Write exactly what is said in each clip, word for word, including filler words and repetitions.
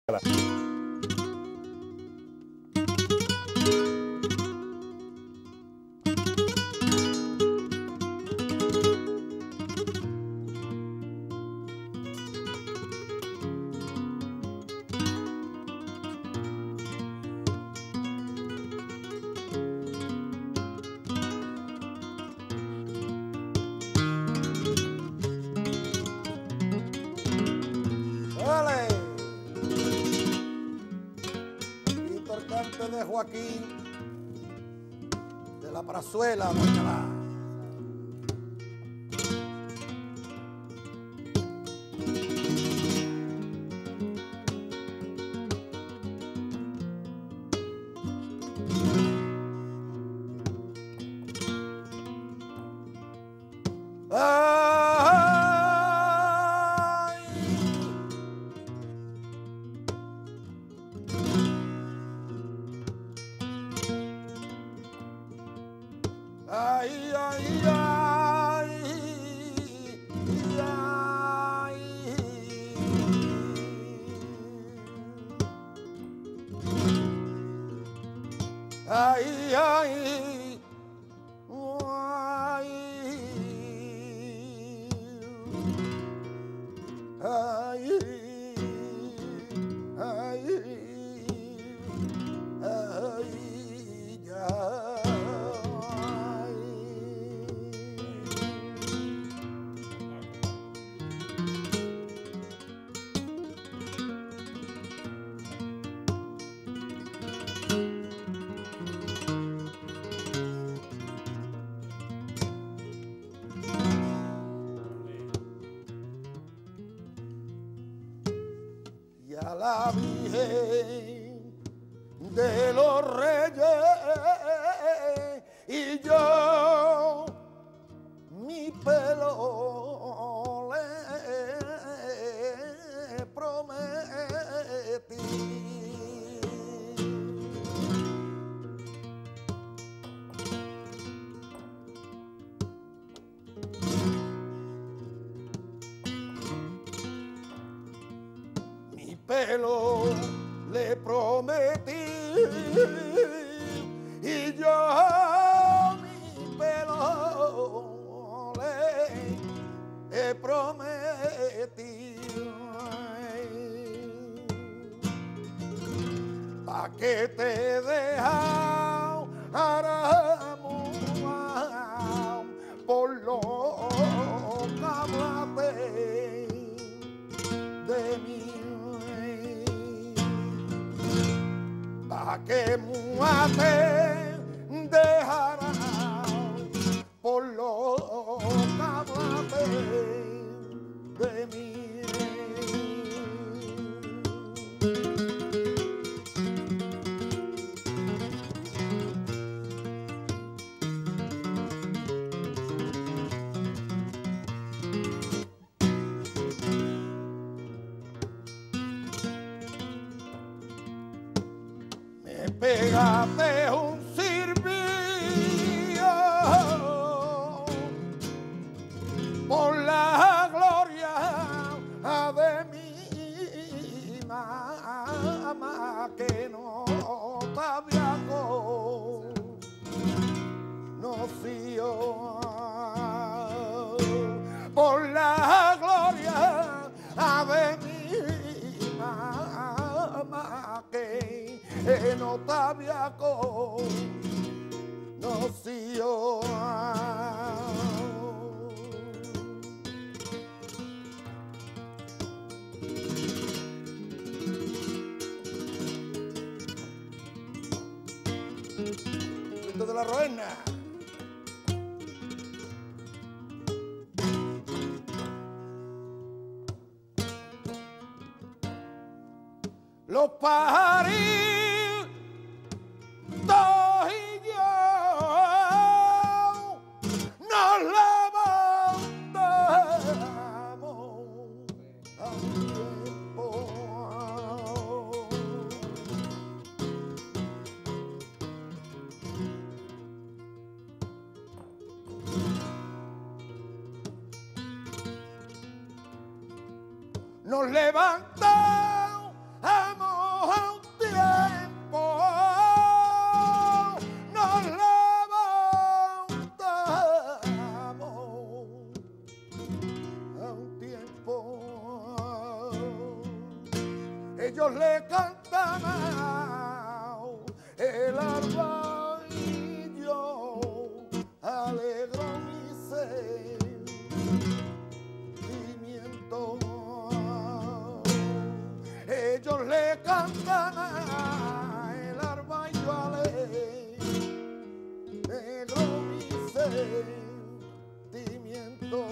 De Joaquín de la Prazuela, Bacalá. Ay, ay, ay, ay, ay, ay, y a la Virgen de los Reyes y yo mi pelo le prometí. Pero le prometí y yo mi pelo le prometí pa' que te dejara por lo que hablaste de mí. Pa' que muate dejara por lo que hablaste de mí. Pégate un silbido por la gloria de mi mamá que no te había conocido, por la gloria de mi mamá que que no te había conocido. Esto de la Roena. Los pajaritos y yo nos levantamos a tiempo. Nos levantamos ellos le cantan el alba y yo alegro mi sentimiento. Ellos le cantan el alba y yo alegro mi sentimiento.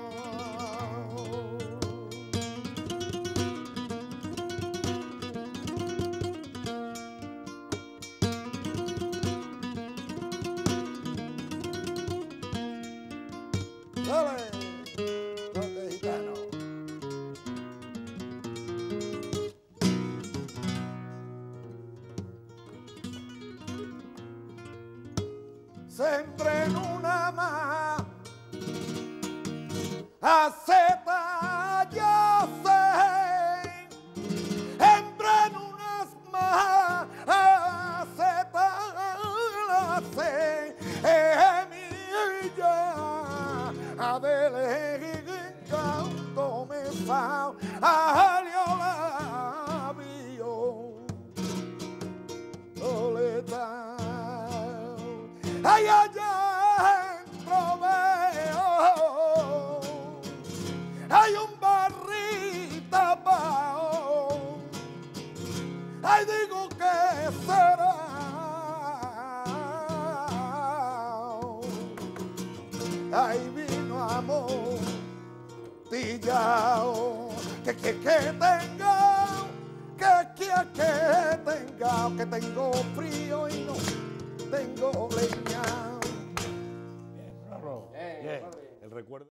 ¡Dale! ¡Toque gitano! Sembré en una maceta, ya sé, sembré en unas macetas, la sé, Adele canto me sao alio labio soledad ay allá dentro veo hay un barril tapao ay digo que será ay amor, tillao, que que que tenga, que que que tenga, que tengo frío y no tengo leña. Bien, bravo. Bien, el recuerdo.